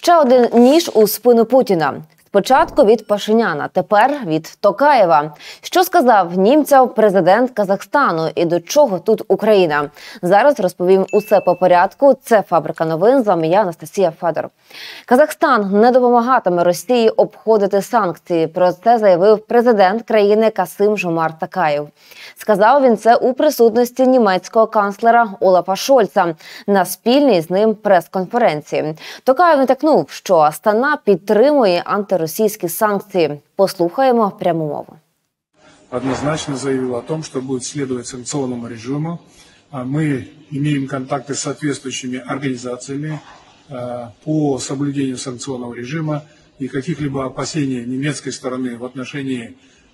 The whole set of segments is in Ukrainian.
Ще один ніж у спину Путіна. Спочатку від Пашиняна, тепер від Токаєва. Що сказав німцям президент Казахстану і до чого тут Україна? Зараз розповім усе по порядку. Це «Фабрика новин», з вами я, Анастасія Федор. Казахстан не допомагатиме Росії обходити санкції. Про це заявив президент країни Касим-Жомарт Токаєв. Сказав він це у присутності німецького канцлера Олафа Шольца на спільній з ним прес-конференції. Токаєв натякнув, що Астана підтримує антиросійські санкції. Послухаємо пряму мову. Однозначно заявил о том, что будет следовать санкционному режиму. Мы имеем контакты с соответствующими организациями по соблюдению санкционного режима, и каких-либо опасений немецкой стороны в отношении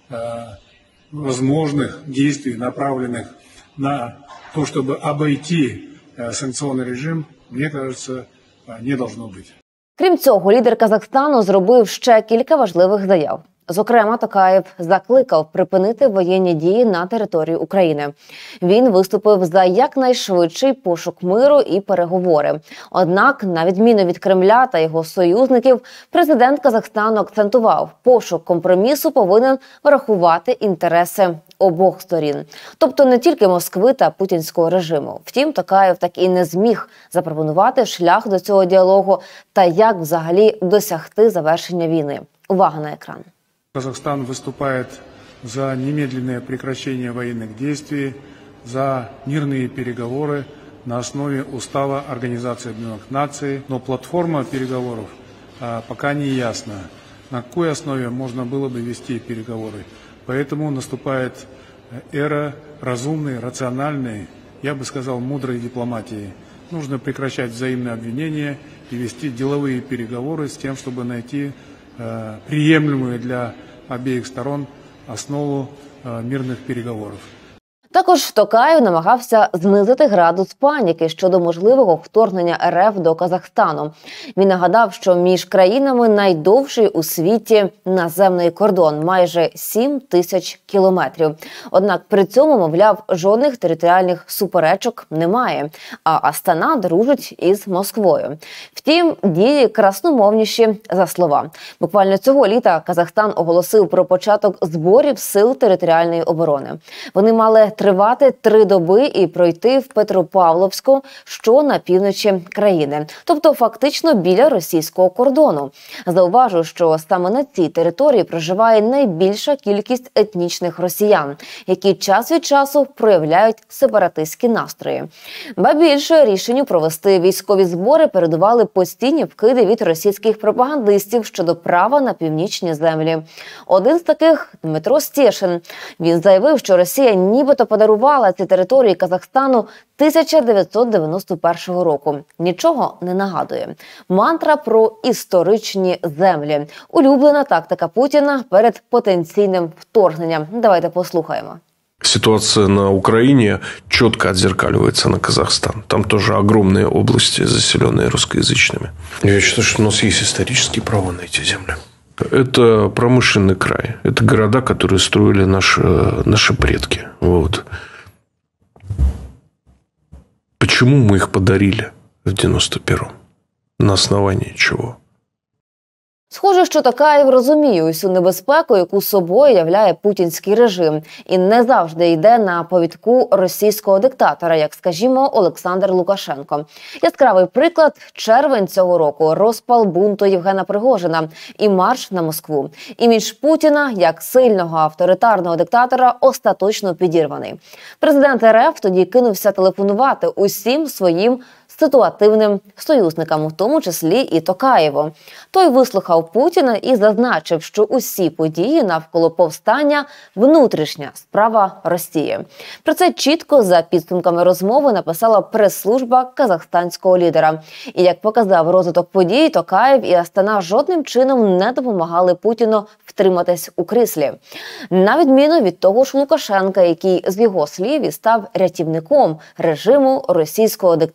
возможных действий, направленных на то, чтобы обойти санкционный режим, мне кажется, не должно быть. Крім цього, лідер Казахстану зробив ще кілька важливих заяв. Зокрема, Токаєв закликав припинити воєнні дії на території України. Він виступив за якнайшвидший пошук миру і переговори. Однак, на відміну від Кремля та його союзників, президент Казахстану акцентував, пошук компромісу повинен врахувати інтереси обох сторін. Тобто не тільки Москви та путінського режиму. Втім, Токаєв так і не зміг запропонувати шлях до цього діалогу та як взагалі досягти завершення війни. Увага на екран. Казахстан выступает за немедленное прекращение военных действий, за мирные переговоры на основе устава Организации Объединенных Наций. Но платформа переговоров пока не ясна, на какой основе можно было бы вести переговоры. Поэтому наступает эра разумной, рациональной, я бы сказал, мудрой дипломатии. Нужно прекращать взаимные обвинения и вести деловые переговоры с тем, чтобы найти приемлемую для обеих сторон основу мирних переговорів. Також Токаєв намагався знизити градус паніки щодо можливого вторгнення РФ до Казахстану. Він нагадав, що між країнами найдовший у світі наземний кордон – майже 7 тисяч кілометрів. Однак при цьому, мовляв, жодних територіальних суперечок немає, а Астана дружить із Москвою. Втім, дії красномовніші за слова. Буквально цього літа Казахстан оголосив про початок зборів сил територіальної оборони. Вони мали тривати 3 доби і пройти в Петропавловську, що на півночі країни. Тобто фактично біля російського кордону. Зауважу, що саме на цій території проживає найбільша кількість етнічних росіян, які час від часу проявляють сепаратистські настрої. Ба більше, рішенню провести військові збори передували постійні вкиди від російських пропагандистів щодо права на північні землі. Один з таких – Дмитро Стєшин. Він заявив, що Росія нібито подарувала ці території Казахстану 1991 року. Нічого не нагадує. Мантра про історичні землі. Улюблена тактика Путіна перед потенційним вторгненням. Давайте послухаємо. Ситуация на Украине четко отзеркаливается на Казахстан. Там тоже огромные области, заселенные русскоязычными. Я считаю, что у нас есть исторические права на эти земли. Это промышленный край. Это города, которые строили наши предки. Вот. Почему мы их подарили в 91-м? На основании чего? Схоже, що Токаєв розуміє усю небезпеку, яку собою являє путінський режим, і не завжди йде на повідку російського диктатора, як, скажімо, Олександр Лукашенко. Яскравий приклад – червень цього року, розпал бунту Євгена Пригожина і марш на Москву. Імідж Путіна, як сильного авторитарного диктатора, остаточно підірваний. Президент РФ тоді кинувся телефонувати усім своїм ситуативним союзникам, у тому числі і Токаєву. Той вислухав Путіна і зазначив, що усі події навколо повстання – внутрішня справа Росії. Про це чітко за підсумками розмови написала прес-служба казахстанського лідера. І як показав розвиток подій, Токаєв і Астана жодним чином не допомагали Путіну втриматись у кріслі. На відміну від того ж Лукашенка, який, з його слів, і став рятівником режиму російського диктатора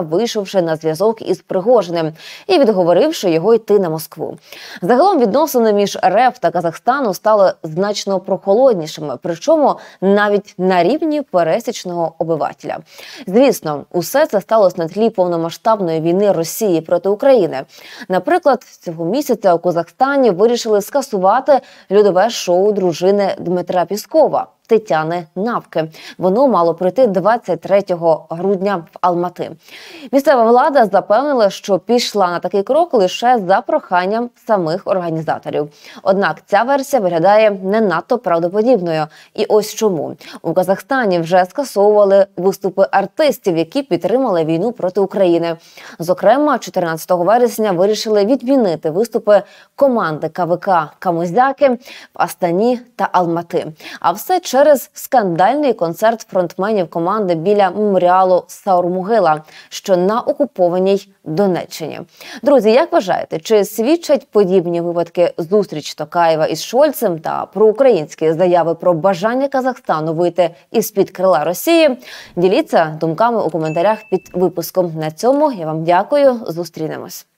вийшовши на зв'язок із Пригожиним і відговоривши його йти на Москву. Загалом відносини між РФ та Казахстану стали значно прохолоднішими, причому навіть на рівні пересічного обивателя. Звісно, усе це сталося на тлі повномасштабної війни Росії проти України. Наприклад, цього місяця у Казахстані вирішили скасувати льодове шоу дружини Дмитра Піскова Тетяни Навки. Воно мало пройти 23 грудня в Алмати. Місцева влада запевнила, що пішла на такий крок лише за проханням самих організаторів. Однак ця версія виглядає не надто правдоподібною. І ось чому. У Казахстані вже скасовували виступи артистів, які підтримали війну проти України. Зокрема, 14 вересня вирішили відмінити виступи команди КВК «Камузяки» в Астані та Алмати. А все через скандальний концерт фронтменів команди біля меморіалу Саурмогила, що на окупованій Донеччині. Друзі, як вважаєте, чи свідчать подібні випадки зустріч Токаєва із Шольцем та проукраїнські заяви про бажання Казахстану вийти із-під крила Росії? Діліться думками у коментарях під випуском. На цьому я вам дякую. Зустрінемось.